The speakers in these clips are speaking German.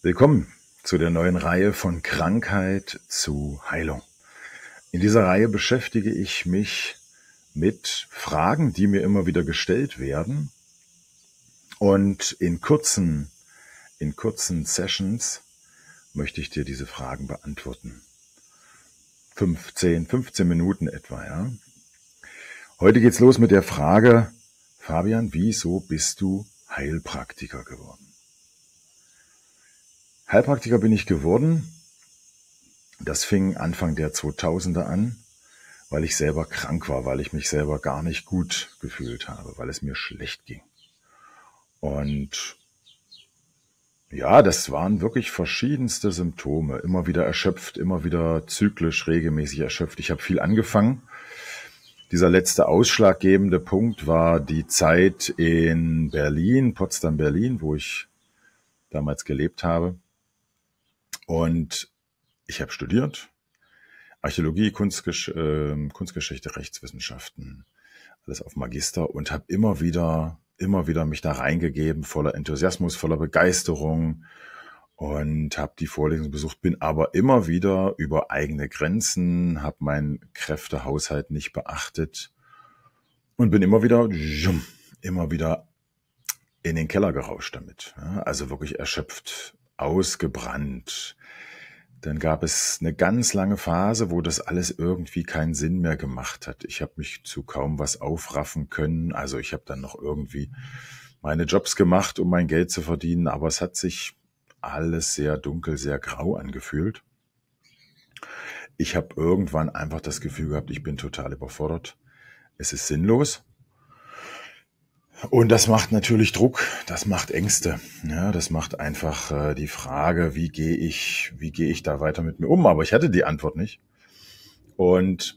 Willkommen zu der neuen Reihe von Krankheit zu Heilung. In dieser Reihe beschäftige ich mich mit Fragen, die mir immer wieder gestellt werden, und in kurzen Sessions möchte ich dir diese Fragen beantworten. 15 Minuten etwa, ja. Heute geht's los mit der Frage: Fabian, wieso bist du Heilpraktiker geworden? Heilpraktiker bin ich geworden. Das fing Anfang der 2000er an, weil ich selber krank war, weil ich mich selber gar nicht gut gefühlt habe, weil es mir schlecht ging. Und ja, das waren wirklich verschiedenste Symptome. Immer wieder erschöpft, immer wieder zyklisch, regelmäßig erschöpft. Ich habe viel angefangen. Dieser letzte ausschlaggebende Punkt war die Zeit in Berlin, Potsdam-Berlin, wo ich damals gelebt habe. Und ich habe studiert. Archäologie, Kunstgeschichte, Rechtswissenschaften, alles auf Magister, und habe immer wieder mich da reingegeben, voller Enthusiasmus, voller Begeisterung, und habe die Vorlesung besucht, bin aber immer wieder über eigene Grenzen, habe meinen Kräftehaushalt nicht beachtet und bin immer wieder in den Keller gerauscht damit. Ja, also wirklich erschöpft, ausgebrannt. Dann gab es eine ganz lange Phase, wo das alles irgendwie keinen Sinn mehr gemacht hat. Ich habe mich zu kaum was aufraffen können. Also ich habe dann noch irgendwie meine Jobs gemacht, um mein Geld zu verdienen, aber es hat sich alles sehr dunkel, sehr grau angefühlt. Ich habe irgendwann einfach das Gefühl gehabt, ich bin total überfordert. Es ist sinnlos. Und das macht natürlich Druck, das macht Ängste. Ja, das macht einfach die Frage, wie gehe ich da weiter mit mir um? Aber ich hatte die Antwort nicht. Und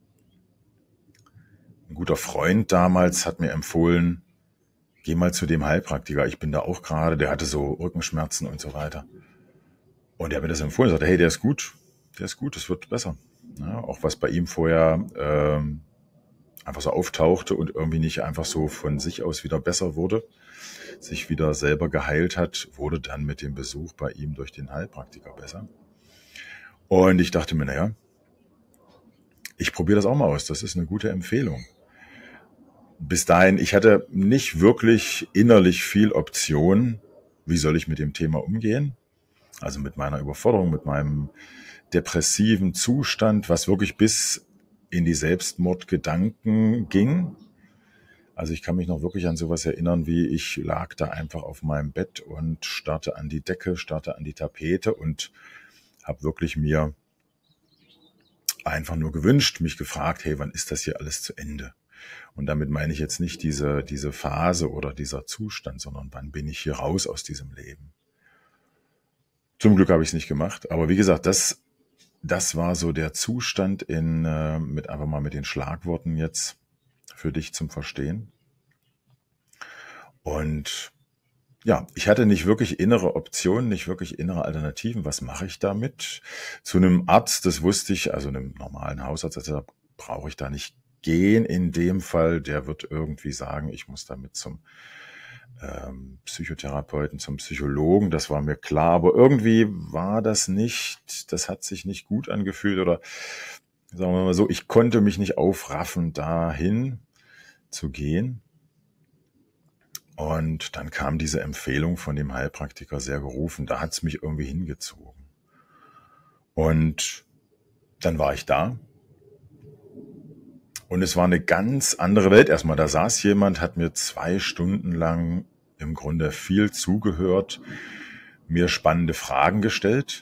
ein guter Freund damals hat mir empfohlen, geh mal zu dem Heilpraktiker. Ich bin da auch gerade, der hatte so Rückenschmerzen und so weiter. Und der hat mir das empfohlen, sagte, hey, der ist gut, es wird besser. Ja, auch was bei ihm vorher einfach so auftauchte und irgendwie nicht einfach so von sich aus wieder besser wurde, sich wieder selber geheilt hat, wurde dann mit dem Besuch bei ihm durch den Heilpraktiker besser. Und ich dachte mir, naja, ich probiere das auch mal aus, das ist eine gute Empfehlung. Bis dahin, ich hatte nicht wirklich innerlich viel Option, wie soll ich mit dem Thema umgehen, also mit meiner Überforderung, mit meinem depressiven Zustand, was wirklich bis in die Selbstmordgedanken ging. Also ich kann mich noch wirklich an sowas erinnern, wie ich lag da einfach auf meinem Bett und starrte an die Decke, starrte an die Tapete und habe wirklich mir einfach nur gewünscht, mich gefragt, hey, wann ist das hier alles zu Ende? Und damit meine ich jetzt nicht diese Phase oder dieser Zustand, sondern wann bin ich hier raus aus diesem Leben? Zum Glück habe ich es nicht gemacht, aber wie gesagt, das war so der Zustand einfach mal mit den Schlagworten jetzt für dich zum Verstehen. Und ja, ich hatte nicht wirklich innere Optionen, nicht wirklich innere Alternativen. Was mache ich damit? Zu einem Arzt, das wusste ich, also einem normalen Hausarzt, also brauche ich da nicht gehen in dem Fall. Der wird irgendwie sagen, ich muss damit zum Psychotherapeuten, zum Psychologen, das war mir klar, aber irgendwie war das hat sich nicht gut angefühlt, oder sagen wir mal so, ich konnte mich nicht aufraffen, dahin zu gehen. Und dann kam diese Empfehlung von dem Heilpraktiker, sehr gerufen, da hat es mich irgendwie hingezogen. Und dann war ich da. Und es war eine ganz andere Welt erstmal. Da saß jemand, hat mir 2 Stunden lang im Grunde viel zugehört, mir spannende Fragen gestellt.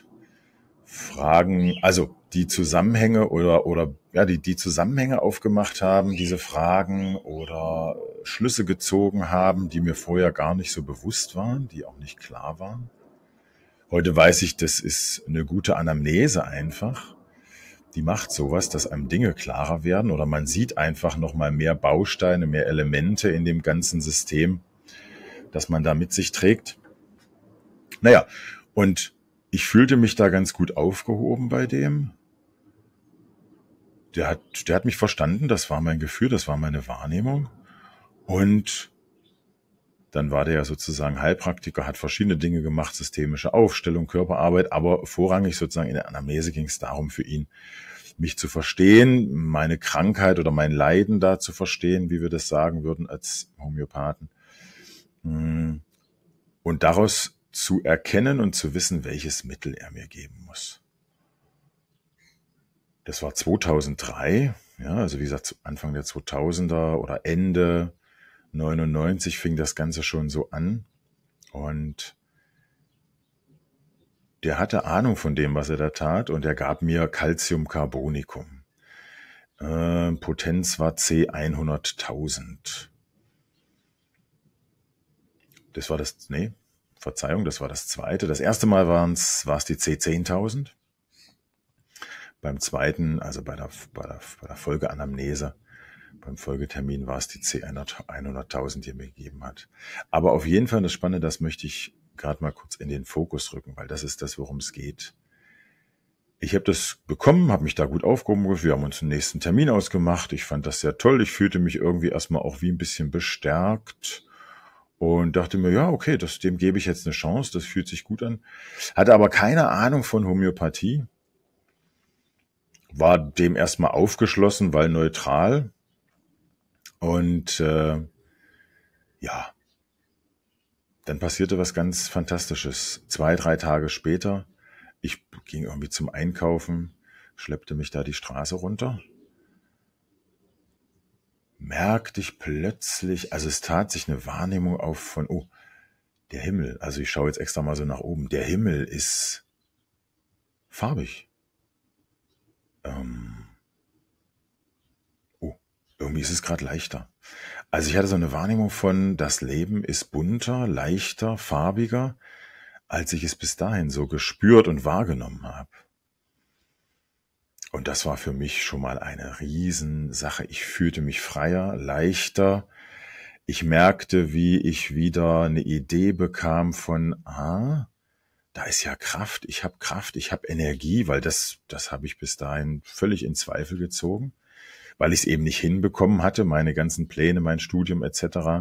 Also die Zusammenhänge die Zusammenhänge aufgemacht haben, diese Fragen, oder Schlüsse gezogen haben, die mir vorher gar nicht so bewusst waren, die auch nicht klar waren. Heute weiß ich, das ist eine gute Anamnese einfach. Die macht sowas, dass einem Dinge klarer werden, oder man sieht einfach nochmal mehr Bausteine, mehr Elemente in dem ganzen System, das man da mit sich trägt. Naja, und ich fühlte mich da ganz gut aufgehoben bei dem. Der hat mich verstanden, das war mein Gefühl, das war meine Wahrnehmung. Und Dann war der ja sozusagen Heilpraktiker, hat verschiedene Dinge gemacht, systemische Aufstellung, Körperarbeit, aber vorrangig sozusagen in der Anamnese ging es darum für ihn, mich zu verstehen, meine Krankheit oder mein Leiden da zu verstehen, wie wir das sagen würden als Homöopathen. Und daraus zu erkennen und zu wissen, welches Mittel er mir geben muss. Das war 2003, ja, also wie gesagt, Anfang der 2000er oder Ende 99 fing das Ganze schon so an. Und der hatte Ahnung von dem, was er da tat, und er gab mir Calciumcarbonicum. Potenz war C100.000. Das war das, nee, Verzeihung, das war das zweite. Das erste Mal war es die C10.000. Beim zweiten, also bei der Folgeanamnese, beim Folgetermin war es die C100.000, die er mir gegeben hat. Aber auf jeden Fall das Spannende, das möchte ich gerade mal kurz in den Fokus rücken, weil das ist das, worum es geht. Ich habe das bekommen, habe mich da gut aufgehoben. Wir haben uns einen nächsten Termin ausgemacht. Ich fand das sehr toll. Ich fühlte mich irgendwie erstmal auch wie ein bisschen bestärkt und dachte mir, ja, okay, dem gebe ich jetzt eine Chance. Das fühlt sich gut an. Hatte aber keine Ahnung von Homöopathie. War dem erstmal aufgeschlossen, weil neutral. Und ja, dann passierte was ganz Fantastisches. 2-3 Tage später, ich ging irgendwie zum Einkaufen, schleppte mich da die Straße runter, merkte ich plötzlich, also es tat sich eine Wahrnehmung auf von, oh, der Himmel, also ich schaue jetzt extra mal so nach oben, der Himmel ist farbig. Irgendwie ist es gerade leichter. Also ich hatte so eine Wahrnehmung von, das Leben ist bunter, leichter, farbiger, als ich es bis dahin so gespürt und wahrgenommen habe. Und das war für mich schon mal eine Riesensache. Ich fühlte mich freier, leichter. Ich merkte, wie ich wieder eine Idee bekam von, da ist ja Kraft, ich habe Energie, weil das habe ich bis dahin völlig in Zweifel gezogen, weil ich es eben nicht hinbekommen hatte, meine ganzen Pläne, mein Studium etc.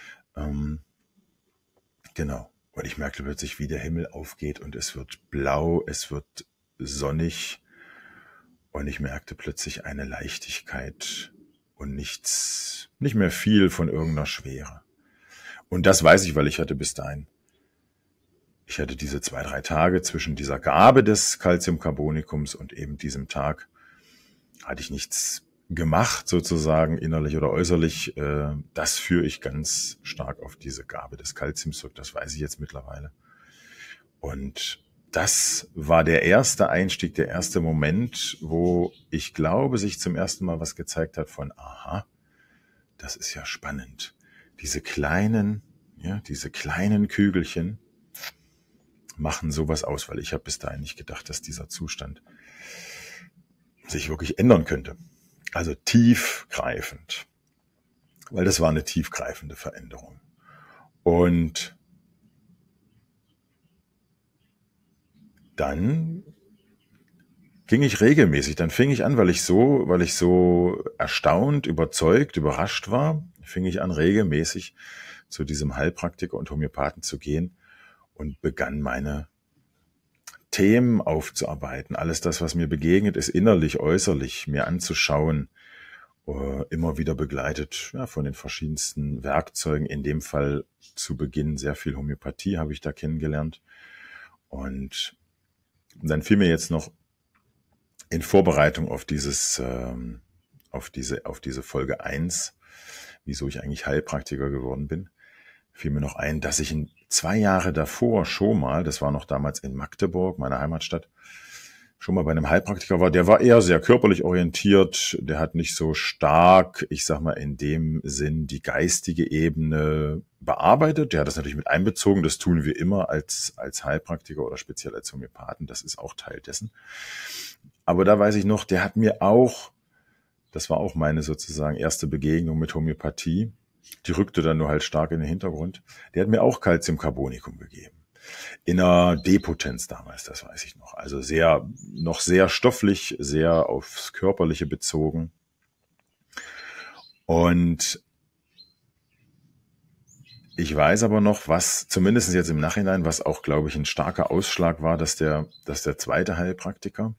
Genau. Und ich merkte plötzlich, wie der Himmel aufgeht und es wird blau, es wird sonnig und ich merkte plötzlich eine Leichtigkeit und nicht mehr viel von irgendeiner Schwere. Und das weiß ich, weil ich hatte bis dahin, ich hatte diese 2-3 Tage zwischen dieser Gabe des Calciumcarbonicums und eben diesem Tag, hatte ich nichts gemacht, sozusagen innerlich oder äußerlich. Das führe ich ganz stark auf diese Gabe des Calciums zurück, das weiß ich jetzt mittlerweile. Und das war der erste Einstieg, der erste Moment, wo ich glaube, sich zum ersten Mal was gezeigt hat von, aha, das ist ja spannend. Diese kleinen Kügelchen machen sowas aus, weil ich habe bis dahin nicht gedacht, dass dieser Zustand sich wirklich ändern könnte. Also tiefgreifend, weil das war eine tiefgreifende Veränderung. Und dann ging ich regelmäßig, dann fing ich an, weil ich so erstaunt, überzeugt, überrascht war, fing ich an, regelmäßig zu diesem Heilpraktiker und Homöopathen zu gehen und begann meine Themen aufzuarbeiten. Alles das, was mir begegnet ist, innerlich, äußerlich, mir anzuschauen, immer wieder begleitet von den verschiedensten Werkzeugen. In dem Fall zu Beginn sehr viel Homöopathie habe ich da kennengelernt. Und dann fiel mir jetzt noch in Vorbereitung auf diese Folge 1, wieso ich eigentlich Heilpraktiker geworden bin, fiel mir noch ein, dass ich 2 Jahre davor schon mal, das war noch damals in Magdeburg, meiner Heimatstadt, schon mal bei einem Heilpraktiker war. Der war eher sehr körperlich orientiert, der hat nicht so stark, ich sag mal in dem Sinn, die geistige Ebene bearbeitet. Der hat das natürlich mit einbezogen, das tun wir immer als Heilpraktiker oder speziell als Homöopathen, das ist auch Teil dessen. Aber da weiß ich noch, der hat mir auch, das war auch meine sozusagen erste Begegnung mit Homöopathie, die rückte dann nur halt stark in den Hintergrund, der hat mir auch Calciumcarbonicum gegeben. In einer Depotenz damals, das weiß ich noch. Also noch sehr stofflich, sehr aufs Körperliche bezogen. Und Ich weiß aber noch, was, zumindest jetzt im Nachhinein, was auch, glaube ich, ein starker Ausschlag war, dass der zweite Heilpraktiker,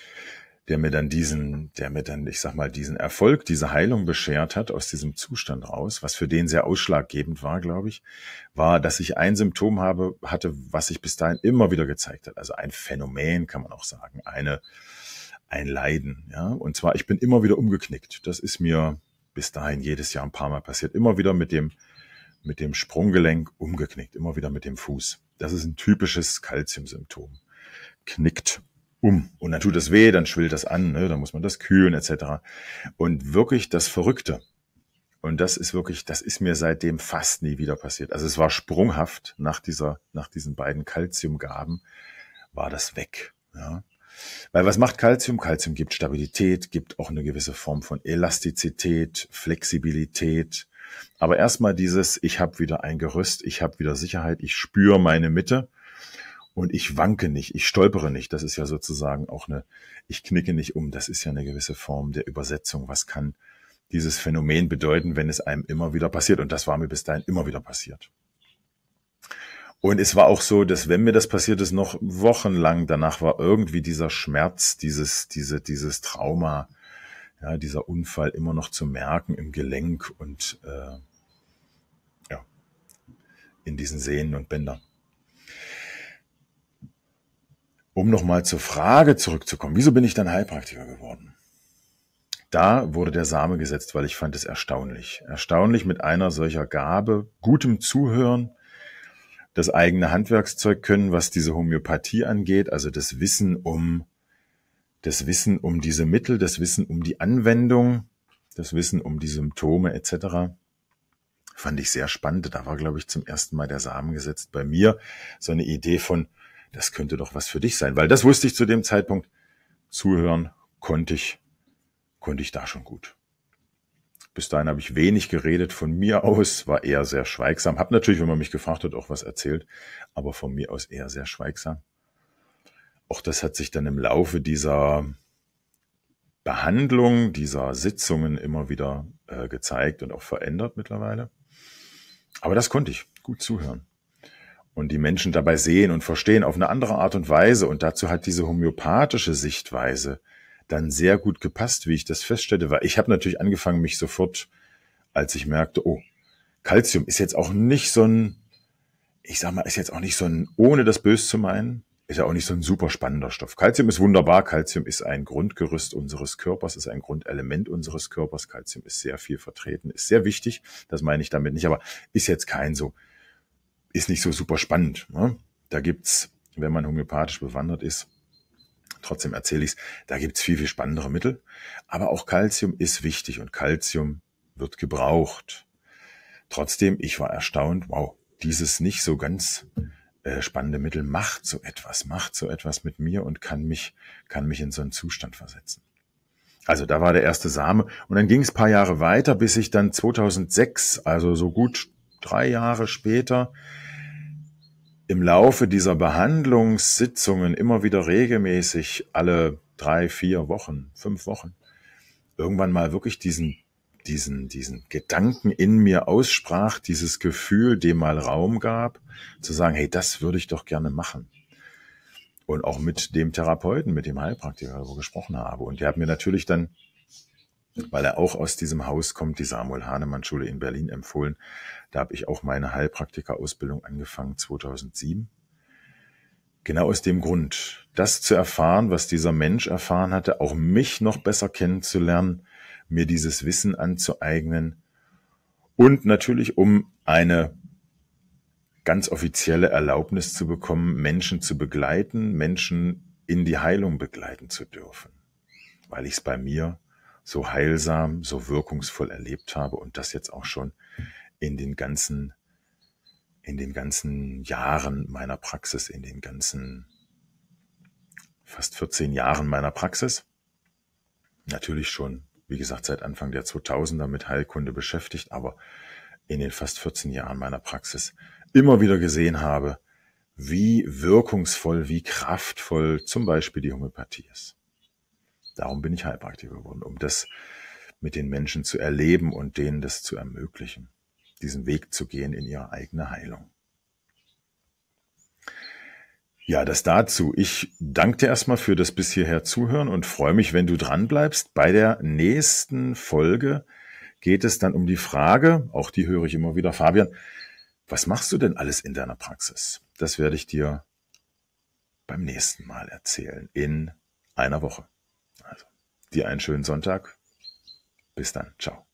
der mir dann, ich sag mal, diesen Erfolg, diese Heilung beschert hat aus diesem Zustand raus, was für den sehr ausschlaggebend war, glaube ich, war, dass ich ein Symptom hatte, was sich bis dahin immer wieder gezeigt hat. Also ein Phänomen, kann man auch sagen, ein Leiden, ja. Und zwar, ich bin immer wieder umgeknickt. Das ist mir bis dahin jedes Jahr ein paar Mal passiert. Immer wieder mit dem Sprunggelenk umgeknickt, immer wieder mit dem Fuß. Das ist ein typisches Calcium-Symptom. Knickt um. Und dann tut es weh, dann schwillt das an, ne? Dann muss man das kühlen etc. Und wirklich das Verrückte, und das ist mir seitdem fast nie wieder passiert. Also es war sprunghaft nach diesen beiden Calciumgaben, war das weg. Ja. Weil was macht Calcium? Calcium gibt Stabilität, gibt auch eine gewisse Form von Elastizität, Flexibilität. Aber erstmal ich habe wieder ein Gerüst, ich habe wieder Sicherheit, ich spüre meine Mitte und ich wanke nicht, ich stolpere nicht. Das ist ja sozusagen auch ich knicke nicht um. Das ist ja eine gewisse Form der Übersetzung. Was kann dieses Phänomen bedeuten, wenn es einem immer wieder passiert? Und das war mir bis dahin immer wieder passiert. Und es war auch so, dass wenn mir das passiert ist, noch wochenlang danach war irgendwie dieser Schmerz, dieses Trauma, ja, dieser Unfall immer noch zu merken im Gelenk und ja, in diesen Sehnen und Bändern. Um nochmal zur Frage zurückzukommen, wieso bin ich dann Heilpraktiker geworden? Da wurde der Same gesetzt, weil ich fand es erstaunlich. Erstaunlich mit einer solcher Gabe, gutem Zuhören, das eigene Handwerkszeug können, was diese Homöopathie angeht, also das Wissen um diese Mittel, das Wissen um die Anwendung, das Wissen um die Symptome etc. Fand ich sehr spannend. Da war, glaube ich, zum ersten Mal der Samen gesetzt bei mir. So eine Idee von, das könnte doch was für dich sein. Weil das wusste ich zu dem Zeitpunkt. Zuhören konnte ich da schon gut. Bis dahin habe ich wenig geredet von mir aus, war eher sehr schweigsam. Hab natürlich, wenn man mich gefragt hat, auch was erzählt, aber von mir aus eher sehr schweigsam. Auch das hat sich dann im Laufe dieser Behandlung, dieser Sitzungen immer wieder gezeigt und auch verändert mittlerweile. Aber das konnte ich gut zuhören. Und die Menschen dabei sehen und verstehen auf eine andere Art und Weise. Und dazu hat diese homöopathische Sichtweise dann sehr gut gepasst, wie ich das feststellte. Weil ich habe natürlich angefangen, mich sofort, als ich merkte, oh, Calcium ist jetzt auch nicht so ein, ich sag mal, ist jetzt auch nicht so ein, ohne das böse zu meinen, ist ja auch nicht so ein super spannender Stoff. Calcium ist wunderbar. Calcium ist ein Grundgerüst unseres Körpers, ist ein Grundelement unseres Körpers. Calcium ist sehr viel vertreten, ist sehr wichtig. Das meine ich damit nicht, aber ist jetzt ist nicht so super spannend. Ne? Da gibt's, wenn man homöopathisch bewandert ist, trotzdem erzähle ich's, da gibt's viel, viel spannendere Mittel. Aber auch Calcium ist wichtig und Calcium wird gebraucht. Trotzdem, ich war erstaunt, wow, dieses nicht so ganz spannende Mittel macht so etwas mit mir und kann mich in so einen Zustand versetzen. Also da war der erste Same und dann ging es ein paar Jahre weiter, bis ich dann 2006, also so gut 3 Jahre später, im Laufe dieser Behandlungssitzungen immer wieder regelmäßig alle 3, 4 Wochen, 5 Wochen, irgendwann mal wirklich diesen Gedanken in mir aussprach, dieses Gefühl dem mal Raum gab, zu sagen, hey, das würde ich doch gerne machen. Und auch mit dem Therapeuten, mit dem Heilpraktiker, darüber gesprochen habe. Und der hat mir natürlich dann, weil er auch aus diesem Haus kommt, die Samuel-Hahnemann-Schule in Berlin empfohlen. Da habe ich auch meine Heilpraktiker-Ausbildung angefangen, 2007. Genau aus dem Grund, das zu erfahren, was dieser Mensch erfahren hatte, auch mich noch besser kennenzulernen, mir dieses Wissen anzueignen und natürlich, um eine ganz offizielle Erlaubnis zu bekommen, Menschen zu begleiten, Menschen in die Heilung begleiten zu dürfen, weil ich es bei mir so heilsam, so wirkungsvoll erlebt habe und das jetzt auch schon in den ganzen Jahren meiner Praxis, in den ganzen fast 14 Jahren meiner Praxis. Natürlich schon, wie gesagt, seit Anfang der 2000er mit Heilkunde beschäftigt, aber in den fast 14 Jahren meiner Praxis immer wieder gesehen habe, wie wirkungsvoll, wie kraftvoll zum Beispiel die Homöopathie ist. Darum bin ich Heilpraktiker geworden, um das mit den Menschen zu erleben und denen das zu ermöglichen. diesen Weg zu gehen in ihre eigene Heilung. Ja, das dazu. Ich danke dir erstmal für das bis hierher Zuhören und freue mich, wenn du dran bleibst. Bei der nächsten Folge geht es dann um die Frage, auch die höre ich immer wieder, Fabian, was machst du denn alles in deiner Praxis? Das werde ich dir beim nächsten Mal erzählen, in einer Woche. Also, dir einen schönen Sonntag. Bis dann. Ciao.